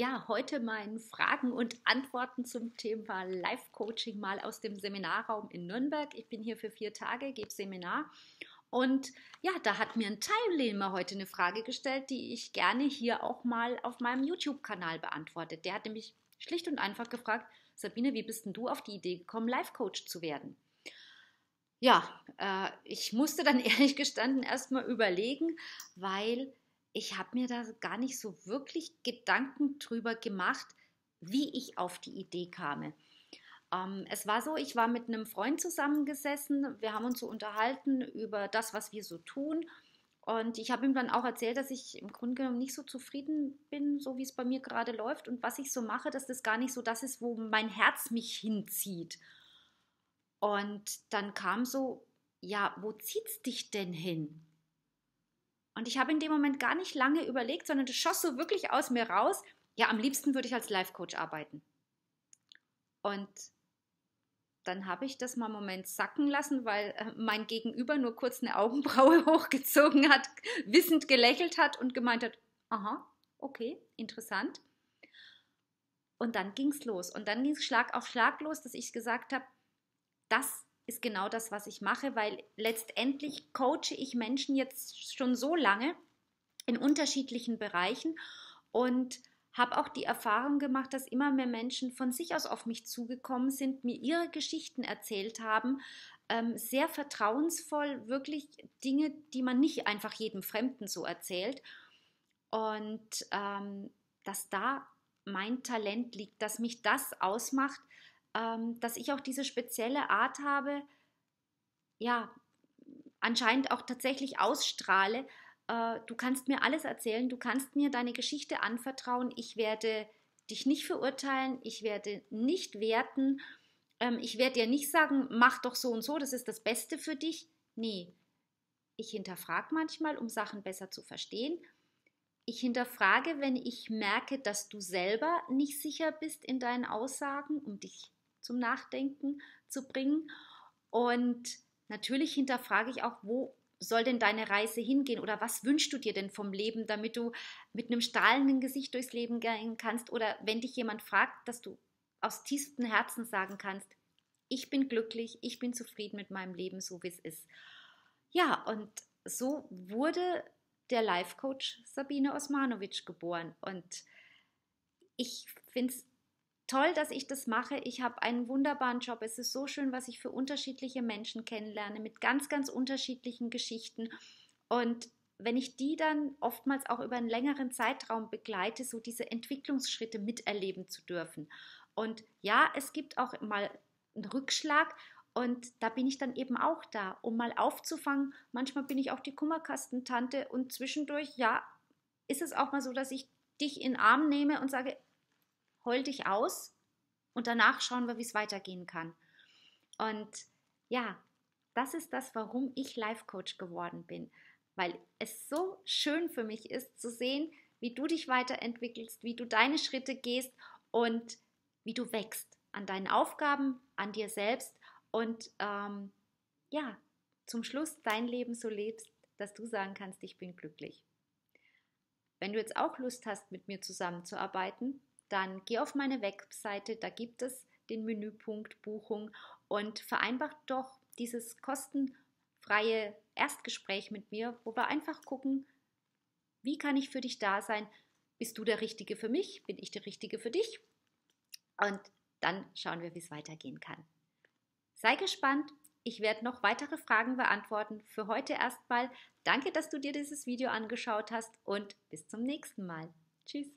Ja, heute mein Fragen und Antworten zum Thema Live-Coaching mal aus dem Seminarraum in Nürnberg. Ich bin hier für 4 Tage, gebe Seminar und ja, da hat mir ein Teilnehmer heute eine Frage gestellt, die ich gerne hier auch mal auf meinem YouTube-Kanal beantwortet. Der hat nämlich schlicht und einfach gefragt: Sabine, wie bist denn du auf die Idee gekommen, Live-Coach zu werden? Ja, ich musste dann ehrlich gestanden erstmal überlegen, weil ich habe mir da gar nicht so wirklich Gedanken drüber gemacht, wie ich auf die Idee kam. Es war so, ich war mit einem Freund zusammengesessen, wir haben uns so unterhalten über das, was wir so tun. Und ich habe ihm dann auch erzählt, dass ich im Grunde genommen nicht so zufrieden bin, so wie es bei mir gerade läuft und was ich so mache, dass das gar nicht so das ist, wo mein Herz mich hinzieht. Und dann kam so, ja, wo zieht's dich denn hin? Und ich habe in dem Moment gar nicht lange überlegt, sondern das schoss so wirklich aus mir raus. Ja, am liebsten würde ich als Life-Coach arbeiten. Und dann habe ich das mal einen Moment sacken lassen, weil mein Gegenüber nur kurz eine Augenbraue hochgezogen hat, wissend gelächelt hat und gemeint hat: Aha, okay, interessant. Und dann ging es los. Und dann ging es Schlag auf Schlag los, dass ich gesagt habe, das ist genau das, was ich mache, weil letztendlich coache ich Menschen jetzt schon so lange in unterschiedlichen Bereichen und habe auch die Erfahrung gemacht, dass immer mehr Menschen von sich aus auf mich zugekommen sind, mir ihre Geschichten erzählt haben, sehr vertrauensvoll, wirklich Dinge, die man nicht einfach jedem Fremden so erzählt. Und dass da mein Talent liegt, dass mich das ausmacht, dass ich auch diese spezielle Art habe, ja, anscheinend auch tatsächlich ausstrahle. Du kannst mir alles erzählen, du kannst mir deine Geschichte anvertrauen, ich werde dich nicht verurteilen, ich werde nicht werten, ich werde dir nicht sagen, mach doch so und so, das ist das Beste für dich. Nee, ich hinterfrage manchmal, um Sachen besser zu verstehen. Ich hinterfrage, wenn ich merke, dass du selber nicht sicher bist in deinen Aussagen, um dich zum Nachdenken zu bringen. Und natürlich hinterfrage ich auch, wo soll denn deine Reise hingehen oder was wünschst du dir denn vom Leben, damit du mit einem strahlenden Gesicht durchs Leben gehen kannst, oder wenn dich jemand fragt, dass du aus tiefstem Herzen sagen kannst: Ich bin glücklich, ich bin zufrieden mit meinem Leben, so wie es ist. Ja, und so wurde der Life-Coach Sabine Osmanovic geboren. Und ich finde es toll, dass ich das mache. Ich habe einen wunderbaren Job. Es ist so schön, was ich für unterschiedliche Menschen kennenlerne, mit ganz, ganz unterschiedlichen Geschichten. Und wenn ich die dann oftmals auch über einen längeren Zeitraum begleite, so diese Entwicklungsschritte miterleben zu dürfen. Und ja, es gibt auch mal einen Rückschlag. Und da bin ich dann eben auch da, um mal aufzufangen. Manchmal bin ich auch die Kummerkastentante und zwischendurch, ja, ist es auch mal so, dass ich dich in den Arm nehme und sage: Heul dich aus und danach schauen wir, wie es weitergehen kann. Und ja, das ist das, warum ich Life Coach geworden bin, weil es so schön für mich ist zu sehen, wie du dich weiterentwickelst, wie du deine Schritte gehst und wie du wächst an deinen Aufgaben, an dir selbst und ja, zum Schluss dein Leben so lebst, dass du sagen kannst, ich bin glücklich. Wenn du jetzt auch Lust hast, mit mir zusammenzuarbeiten, dann geh auf meine Webseite, da gibt es den Menüpunkt Buchung und vereinbart doch dieses kostenfreie Erstgespräch mit mir, wo wir einfach gucken, wie kann ich für dich da sein? Bist du der Richtige für mich? Bin ich der Richtige für dich? Und dann schauen wir, wie es weitergehen kann. Sei gespannt. Ich werde noch weitere Fragen beantworten. Für heute erstmal danke, dass du dir dieses Video angeschaut hast und bis zum nächsten Mal. Tschüss.